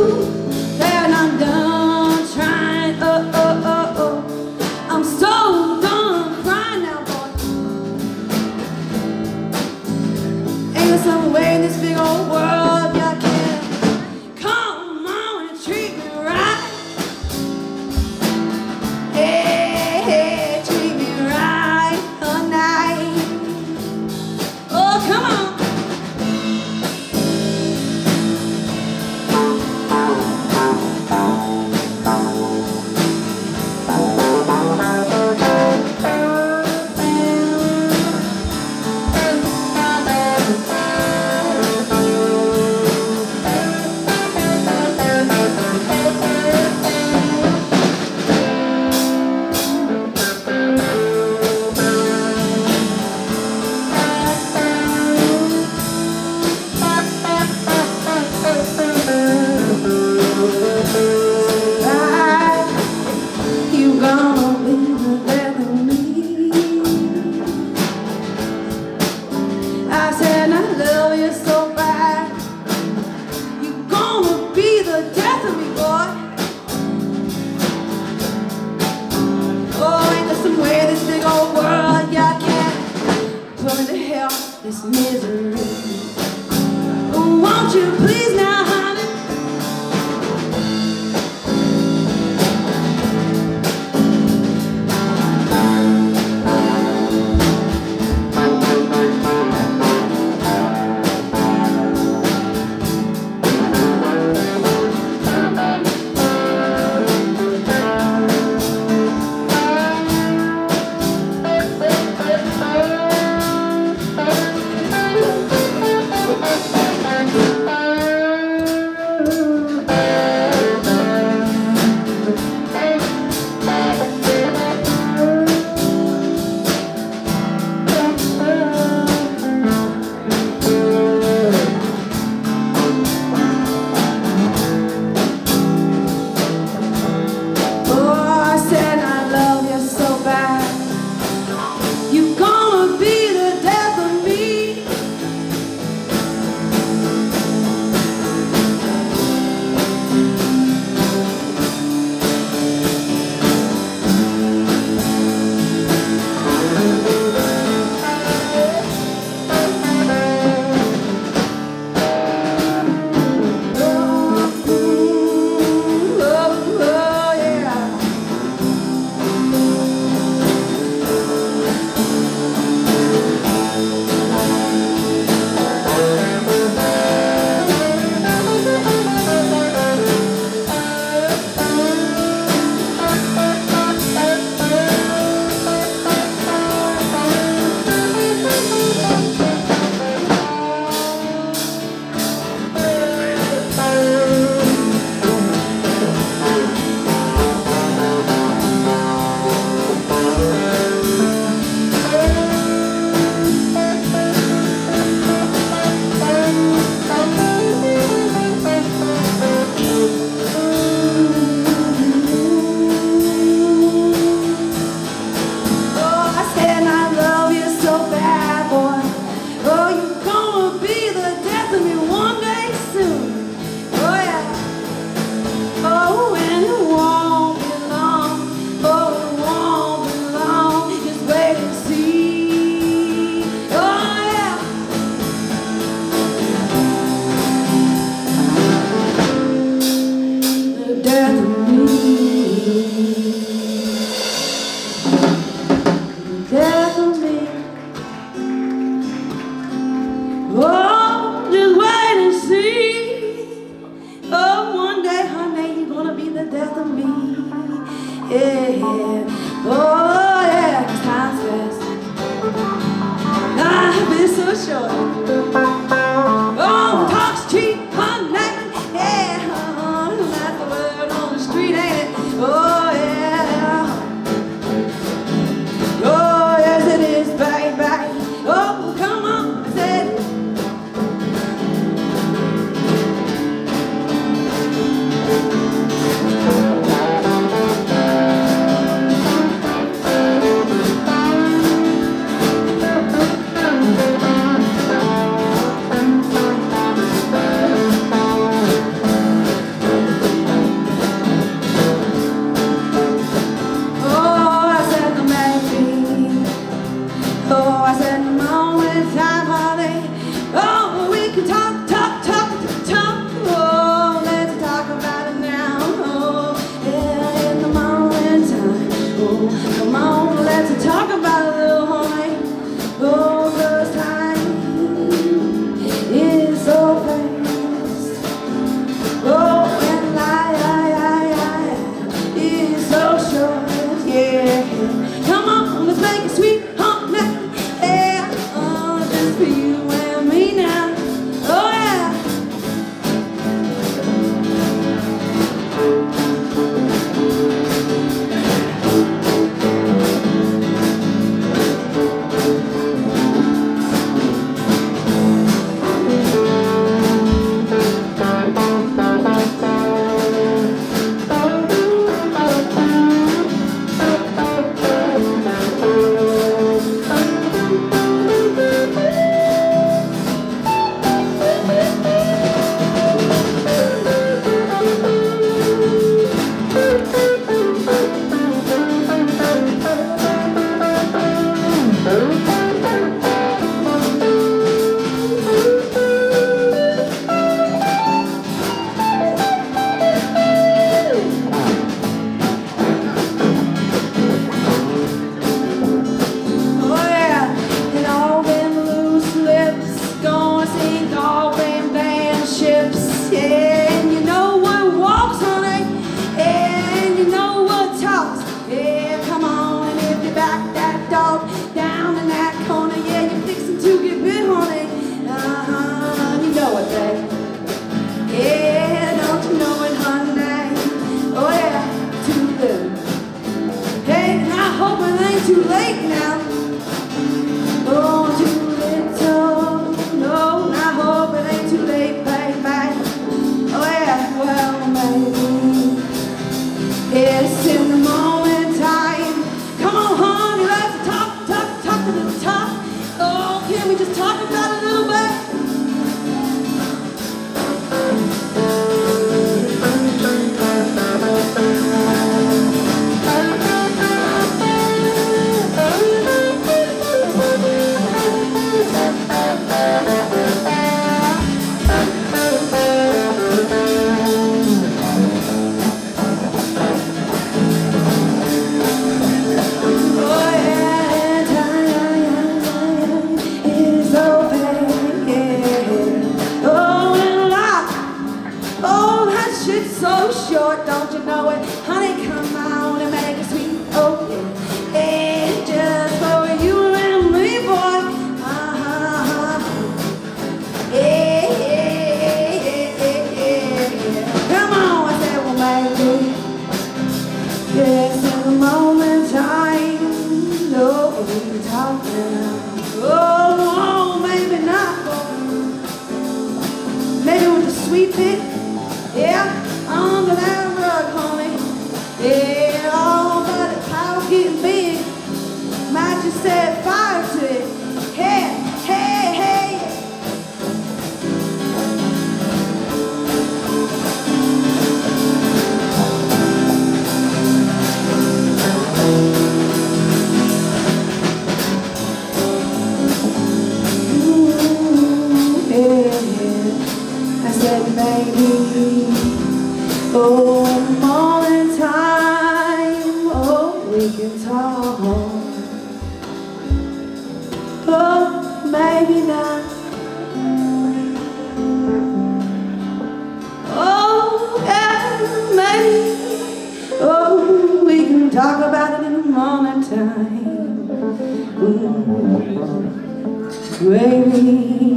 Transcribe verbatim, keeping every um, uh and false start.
then I'm done trying. Oh, oh, oh, oh. I'm so done crying now, boy. Ain't there some way in this big old world y'all can come on and treat me right? Hey, hey, treat me right tonight. Oh, come on. This misery. Won't you please now, honey? that shit's so short, don't you know it? Honey, come on and make it sweet, oh yeah. It's just for you and me, boy. Uh-huh. Yeah, yeah, yeah, yeah, yeah. Come on, I said, well, baby. Yes, in the moment time, no, we can talk now. Oh, maybe not, maybe with the sweet bit, yeah, under that rug, honey. Yeah, oh, but the power's getting big, might just set fire to it. Hey, hey, hey. Baby, oh, morning time, oh, we can talk. Oh, maybe not. Oh, yeah, maybe. Oh, we can talk about it in the morning time. Ooh, baby.